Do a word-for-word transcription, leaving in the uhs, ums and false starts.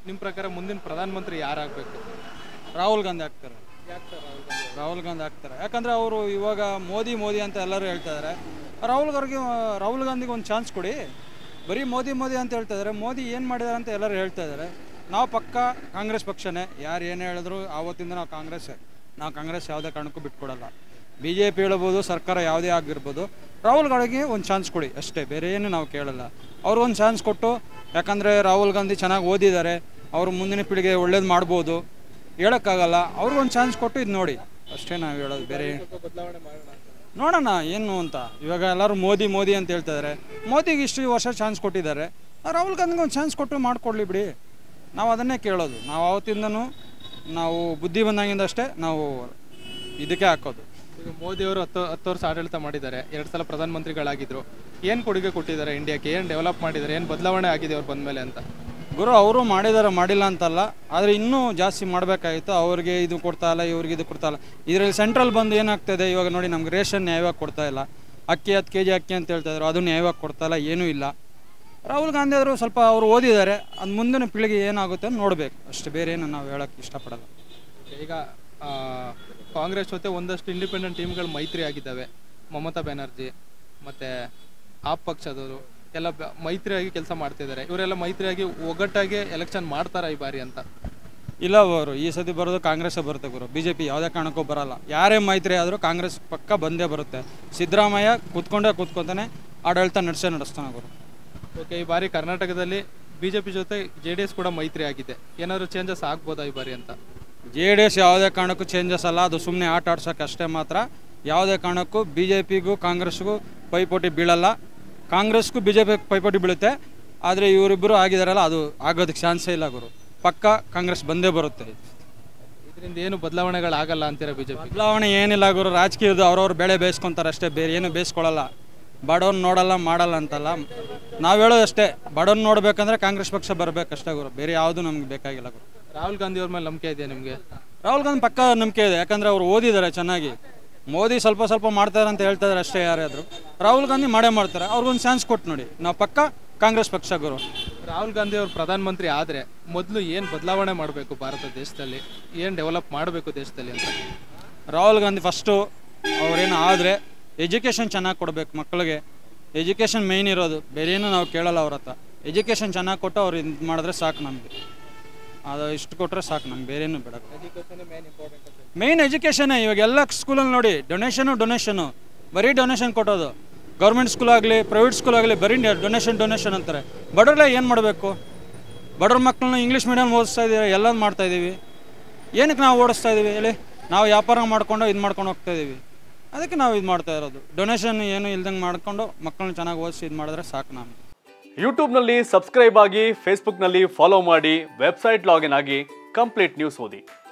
ನಿಮ್ಮ ಪ್ರಕಾರ ಮುಂದಿನ ಪ್ರಧಾನಮಂತ್ರಿ ಯಾರಾಗಬೇಕು? ರಾಹುಲ್ ಗಾಂಧಿ ಆಗ್ತಾರೆ. ಯಾಕೆ ಸರ್ ರಾಹುಲ್ ಗಾಂಧಿ? ರಾಹುಲ್ ಗಾಂಧಿ ಆಗ್ತಾರೆ ಯಾಕಂದರೆ ಅವರು ಇವಾಗ ಮೋದಿ ಮೋದಿ ಅಂತ ಎಲ್ಲರೂ ಹೇಳ್ತಾ ಇದ್ದಾರೆ. ರಾಹುಲ್ ಗಾಂಧಿಗೆ ರಾಹುಲ್ ಗಾಂಧಿಗೆ ಒಂದು ಚಾನ್ಸ್ ಕೊಡಿ. ಬರೀ ಮೋದಿ ಮೋದಿ ಅಂತ ಹೇಳ್ತಾ ಇದ್ದಾರೆ. ಮೋದಿ ಏನು ಮಾಡಿದ್ದಾರೆ ಅಂತ ಎಲ್ಲರೂ ಹೇಳ್ತಾ ಇದ್ದಾರೆ. ನಾವು ಪಕ್ಕ ಕಾಂಗ್ರೆಸ್ ಪಕ್ಷನೇ. ಯಾರು ಏನು ಹೇಳಿದ್ರು ಆವತ್ತಿಂದ ನಾವು ಕಾಂಗ್ರೆಸ್ ನಾವು ಕಾಂಗ್ರೆಸ್ ಯಾವುದೇ ಕಾರಣಕ್ಕೂ ಬಿಟ್ಕೊಡಲ್ಲ. ಬಿ ಜೆ ಪಿ ಹೇಳ್ಬೋದು, ಸರ್ಕಾರ ಯಾವುದೇ ಆಗಿರ್ಬೋದು, ರಾಹುಲ್ ಗಾಂಧಿಗೆ ಒಂದು ಚಾನ್ಸ್ ಕೊಡಿ ಅಷ್ಟೇ, ಬೇರೆ ಏನು ನಾವು ಕೇಳಲ್ಲ. ಅವ್ರಿಗೊಂದು ಚಾನ್ಸ್ ಕೊಟ್ಟು, ಯಾಕಂದರೆ ರಾಹುಲ್ ಗಾಂಧಿ ಚೆನ್ನಾಗಿ ಓದಿದ್ದಾರೆ, ಅವರು ಮುಂದಿನ ಪೀಳಿಗೆ ಒಳ್ಳೇದು ಮಾಡ್ಬೋದು, ಹೇಳೋಕ್ಕಾಗಲ್ಲ. ಅವ್ರಿಗೊಂದು ಚಾನ್ಸ್ ಕೊಟ್ಟು ಇದು ನೋಡಿ ಅಷ್ಟೇ ನಾವು ಹೇಳೋದು. ಬೇರೆ ಬದಲಾವಣೆ ಮಾಡೋಣ ನೋಡೋಣ ಏನು ಅಂತ. ಇವಾಗ ಎಲ್ಲರೂ ಮೋದಿ ಮೋದಿ ಅಂತ ಹೇಳ್ತಿದ್ದಾರೆ. ಮೋದಿಗೆ ಇಷ್ಟು ವರ್ಷ ಚಾನ್ಸ್ ಕೊಟ್ಟಿದ್ದಾರೆ, ರಾಹುಲ್ ಗಾಂಧಿಗೆ ಒಂದು ಚಾನ್ಸ್ ಕೊಟ್ಟು ಮಾಡಿಕೊಡ್ಲಿ ಬಿಡಿ. ನಾವು ಅದನ್ನೇ ಕೇಳೋದು. ನಾವು ಆವತ್ತಿಂದನೂ ನಾವು ಬುದ್ಧಿ ಬಂದಾಗಿಂದ ಅಷ್ಟೇ ನಾವು ಇದಕ್ಕೆ ಹಾಕೋದು. ಈಗ ಮೋದಿಯವರು ಹತ್ತು ಹತ್ತು ವರ್ಷ ಆಡಳಿತ ಮಾಡಿದ್ದಾರೆ, ಎರಡು ಸಲ ಪ್ರಧಾನಮಂತ್ರಿಗಳಾಗಿದ್ದರು. ಏನು ಕೊಡುಗೆ ಕೊಟ್ಟಿದ್ದಾರೆ ಇಂಡಿಯಾಕ್ಕೆ? ಏನು ಡೆವಲಪ್ ಮಾಡಿದ್ದಾರೆ? ಏನು ಬದಲಾವಣೆ ಆಗಿದೆ ಅವ್ರು ಬಂದಮೇಲೆ ಅಂತ? ಗುರು ಅವರು ಮಾಡಿದ್ದಾರೆ, ಮಾಡಿಲ್ಲ ಅಂತಲ್ಲ, ಆದರೆ ಇನ್ನೂ ಜಾಸ್ತಿ ಮಾಡಬೇಕಾಗಿತ್ತು. ಅವ್ರಿಗೆ ಇದು ಕೊಡ್ತಾ ಇಲ್ಲ, ಇವ್ರಿಗೆ ಇದು ಕೊಡ್ತಾ ಇಲ್ಲ. ಇದರಲ್ಲಿ ಸೆಂಟ್ರಲ್ ಬಂದು ಏನಾಗ್ತಾಯಿದೆ ಇವಾಗ ನೋಡಿ, ನಮ್ಗೆ ರೇಷನ್ ನ್ಯಾಯವಾಗಿ ಕೊಡ್ತಾ ಇಲ್ಲ. ಅಕ್ಕಿ ಹತ್ತು ಕೆ ಜಿ ಅಕ್ಕಿ ಅಂತ ಹೇಳ್ತಾಯಿದ್ರು, ಅದು ನ್ಯಾಯವಾಗಿ ಕೊಡ್ತಾ ಇಲ್ಲ, ಏನೂ ಇಲ್ಲ. ರಾಹುಲ್ ಗಾಂಧಿ ಅವರು ಸ್ವಲ್ಪ ಅವರು ಓದಿದ್ದಾರೆ, ಅದು ಮುಂದಿನ ಪೀಳಿಗೆ ಏನಾಗುತ್ತೆ ಅಂತ ನೋಡಬೇಕು ಅಷ್ಟೇ, ಬೇರೆ ಏನು ನಾವು ಹೇಳೋಕ್ಕೆ ಇಷ್ಟಪಡಲ್ಲ. ಈಗ ಕಾಂಗ್ರೆಸ್ ಜೊತೆ ಒಂದಷ್ಟು ಇಂಡಿಪೆಂಡೆಂಟ್ ಟೀಮ್ಗಳು ಮೈತ್ರಿ ಆಗಿದ್ದಾವೆ. ಮಮತಾ ಬ್ಯಾನರ್ಜಿ ಮತ್ತು ಆಪ್ ಪಕ್ಷದವರು ಎಲ್ಲ ಮೈತ್ರಿಯಾಗಿ ಕೆಲಸ ಮಾಡ್ತಿದ್ದಾರೆ. ಇವರೆಲ್ಲ ಮೈತ್ರಿಯಾಗಿ ಒಗ್ಗಟ್ಟಾಗಿ ಎಲೆಕ್ಷನ್ ಮಾಡ್ತಾರಾ ಈ ಬಾರಿ ಅಂತ? ಇಲ್ಲ ಅವರು ಈ ಸತಿ ಬರೋದು ಕಾಂಗ್ರೆಸ್ಸೇ ಬರುತ್ತೆ ಗುರು. ಬಿ ಜೆ ಪಿ ಯಾವುದೇ ಕಾರಣಕ್ಕೂ ಬರೋಲ್ಲ. ಯಾರೇ ಮೈತ್ರಿ ಆದರೂ ಕಾಂಗ್ರೆಸ್ ಪಕ್ಕ ಬಂದೇ ಬರುತ್ತೆ. ಸಿದ್ದರಾಮಯ್ಯ ಕೂತ್ಕೊಂಡೇ ಕೂತ್ಕೊತಾನೆ ಆಡಳಿತ ನಡೆಸೇ ನಡೆಸ್ತಾನೆ ಗುರು. ಓಕೆ, ಈ ಬಾರಿ ಕರ್ನಾಟಕದಲ್ಲಿ ಬಿ ಜೆ ಪಿ ಜೊತೆ ಜೆ ಡಿ ಎಸ್ ಕೂಡ ಮೈತ್ರಿ ಆಗಿದೆ. ಏನಾದರೂ ಚೇಂಜಸ್ ಆಗ್ಬೋದಾ ಈ ಬಾರಿ ಅಂತ? ಜೆ ಡಿ ಎಸ್ ಯಾವುದೇ ಕಾರಣಕ್ಕೂ ಚೇಂಜಸ್ ಅಲ್ಲ, ಅದು ಸುಮ್ಮನೆ ಆಟ ಆಡ್ಸೋಕ್ಕೆ ಅಷ್ಟೇ ಮಾತ್ರ. ಯಾವುದೇ ಕಾರಣಕ್ಕೂ ಬಿ ಜೆ ಪಿಗೂ ಕಾಂಗ್ರೆಸ್ಗೂ ಪೈಪೋಟಿ ಬೀಳಲ್ಲ. ಕಾಂಗ್ರೆಸ್ಗೂ ಬಿ ಜೆ ಪಿ ಪೈಪೋಟಿ ಬೀಳುತ್ತೆ, ಆದರೆ ಇವರಿಬ್ಬರು ಆಗಿದಾರಲ್ಲ, ಅದು ಆಗೋದಕ್ಕೆ ಚಾನ್ಸೇ ಇಲ್ಲ ಗುರು. ಪಕ್ಕ ಕಾಂಗ್ರೆಸ್ ಬಂದೇ ಬರುತ್ತೆ. ಇದರಿಂದ ಏನು ಬದಲಾವಣೆಗಳಾಗಲ್ಲ ಅಂತೀರಾ ಬಿ ಜೆ ಪಿ? ಬದಲಾವಣೆ ಏನಿಲ್ಲ ಗುರು. ರಾಜಕೀಯದ ಅವ್ರವ್ರು ಬೆಳೆ ಬೇಯಿಸ್ಕೊತಾರೆ ಅಷ್ಟೇ, ಬೇರೆ ಏನು ಬೇಯಿಸ್ಕೊಳ್ಳಲ್ಲ. ಬಡವ್ರು ನೋಡಲ್ಲ, ಮಾಡಲ್ಲ ಅಂತಲ್ಲ. ನಾವು ಹೇಳೋದಷ್ಟೇ, ಬಡವ್ರು ನೋಡ್ಬೇಕಂದ್ರೆ ಕಾಂಗ್ರೆಸ್ ಪಕ್ಷ ಬರಬೇಕಷ್ಟೇ ಗುರು, ಬೇರೆ ಯಾವುದು ನಮ್ಗೆ ಬೇಕಾಗಿಲ್ಲ ಗುರು. ರಾಹುಲ್ ಗಾಂಧಿ ಅವ್ರ ಮೇಲೆ ನಂಬಿಕೆ ಇದೆಯಾ ನಿಮಗೆ? ರಾಹುಲ್ ಗಾಂಧಿ ಪಕ್ಕ ನಂಬಿಕೆ ಇದೆ, ಯಾಕಂದರೆ ಅವ್ರು ಓದಿದ್ದಾರೆ ಚೆನ್ನಾಗಿ. ಮೋದಿ ಸ್ವಲ್ಪ ಸ್ವಲ್ಪ ಮಾಡ್ತಾರೆ ಅಂತ ಹೇಳ್ತಾ ಇದ್ದಾರೆ ಅಷ್ಟೇ. ಯಾರಾದರೂ ರಾಹುಲ್ ಗಾಂಧಿ ಮಾಡೇ ಮಾಡ್ತಾರೆ. ಅವ್ರಿಗೊಂದು ಚಾನ್ಸ್ ಕೊಟ್ಟು ನೋಡಿ, ನಾವು ಪಕ್ಕ ಕಾಂಗ್ರೆಸ್ ಪಕ್ಷ ಗುರು. ರಾಹುಲ್ ಗಾಂಧಿ ಅವರು ಪ್ರಧಾನಮಂತ್ರಿ ಆದರೆ ಮೊದಲು ಏನು ಬದಲಾವಣೆ ಮಾಡಬೇಕು ಭಾರತ ದೇಶದಲ್ಲಿ, ಏನು ಡೆವಲಪ್ ಮಾಡಬೇಕು ದೇಶದಲ್ಲಿ ಅಂತ? ರಾಹುಲ್ ಗಾಂಧಿ ಫಸ್ಟು ಅವರೇನು ಆದರೆ ಎಜುಕೇಷನ್ ಚೆನ್ನಾಗಿ ಕೊಡಬೇಕು ಮಕ್ಕಳಿಗೆ. ಎಜುಕೇಷನ್ ಮೇಯ್ನ್ ಇರೋದು, ಬೇರೇನು ನಾವು ಕೇಳಲ್ಲ ಅವ್ರ ಹತ್ರ. ಎಜುಕೇಷನ್ ಚೆನ್ನಾಗಿ ಕೊಟ್ಟು ಅವ್ರು ಇದು ಮಾಡಿದ್ರೆ ಸಾಕು ನಮಗೆ. ಅದು ಇಷ್ಟು ಕೊಟ್ಟರೆ ಸಾಕು ನಮ್ಗೆ, ಬೇರೇನು ಬೇಡ. ಮೇಯ್ನ್ ಎಜುಕೇಷನ್ನೇ. ಇವಾಗ ಎಲ್ಲ ಸ್ಕೂಲಲ್ಲಿ ನೋಡಿ ಡೊನೇಷನು ಡೊನೇಷನು ಬರೀ ಡೊನೇಷನ್ ಕೊಟ್ಟೋದು. ಗೌರ್ಮೆಂಟ್ ಸ್ಕೂಲ್ ಆಗಲಿ ಪ್ರೈವೇಟ್ ಸ್ಕೂಲ್ ಆಗಲಿ ಬರೀ ಡೊನೇಷನ್ ಡೊನೇಷನ್ ಅಂತಾರೆ. ಬಡವ್ರಲ್ಲ ಏನು ಮಾಡಬೇಕು? ಬಡವ್ರ ಮಕ್ಕಳನ್ನ ಇಂಗ್ಲೀಷ್ ಮೀಡಿಯಮ್ ಓದಿಸ್ತಾ ಇದ್ದೀವಿ, ಎಲ್ಲ ಮಾಡ್ತಾಯಿದ್ದೀವಿ. ಏನಕ್ಕೆ ನಾವು ಓಡಿಸ್ತಾ ಇದ್ದೀವಿ ಹೇಳಿ? ನಾವು ವ್ಯಾಪಾರ ಮಾಡ್ಕೊಂಡು ಇದು ಮಾಡ್ಕೊಂಡು ಹೋಗ್ತಾ ಇದ್ದೀವಿ. ಅದಕ್ಕೆ ನಾವು ಇದು ಮಾಡ್ತಾ ಇರೋದು. ಡೊನೇಷನ್ ಏನು ಇಲ್ದಂಗೆ ಮಾಡ್ಕೊಂಡು ಮಕ್ಕಳನ್ನ ಚೆನ್ನಾಗಿ ಓದಿಸಿ ಇದು ಮಾಡಿದ್ರೆ ಸಾಕು. ನಾನು ಯೂಟ್ಯೂಬ್ನಲ್ಲಿ ಸಬ್ಸ್ಕ್ರೈಬ್ ಆಗಿ, ಫೇಸ್ಬುಕ್ನಲ್ಲಿ ಫಾಲೋ ಮಾಡಿ, ವೆಬ್ಸೈಟ್ ಲಾಗಿನ್ ಆಗಿ ಕಂಪ್ಲೀಟ್ ನ್ಯೂಸ್ ಓದಿ.